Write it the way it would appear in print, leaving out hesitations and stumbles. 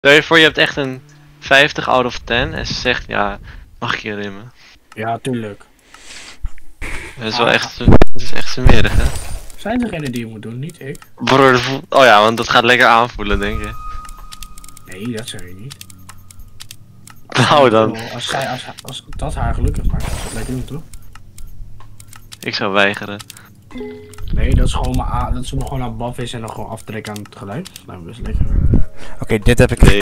Stel je voor, je hebt echt een 50 out of 10 en ze zegt, ja, mag ik je rimmen? Ja, tuurlijk. Dat is wel echt, dat is echt smerig, hè? Zijn degene die je moet doen, niet ik. Broer, oh ja, want dat gaat lekker aanvoelen, denk je. Nee, dat zeg je niet. Nou dan, Als dat haar gelukkig maakt, is dat lekker doen, toch? ik zou weigeren. Nee, dat is gewoon maar dat ze me gewoon aan baf is en dan gewoon aftrekken aan het geluid. Nou, best lekker. Oké, dit heb ik Nee.